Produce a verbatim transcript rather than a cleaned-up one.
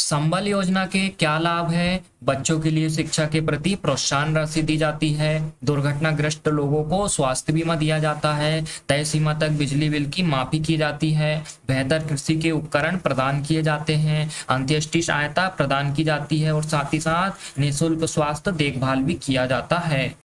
संबल योजना के क्या लाभ है? बच्चों के लिए शिक्षा के प्रति प्रोत्साहन राशि दी जाती है। दुर्घटनाग्रस्त लोगों को स्वास्थ्य बीमा दिया जाता है। तय सीमा तक बिजली बिल की माफी की जाती है। बेहतर कृषि के उपकरण प्रदान किए जाते हैं। अंत्येष्टि सहायता प्रदान की जाती है और साथ ही साथ निःशुल्क स्वास्थ्य देखभाल भी किया जाता है।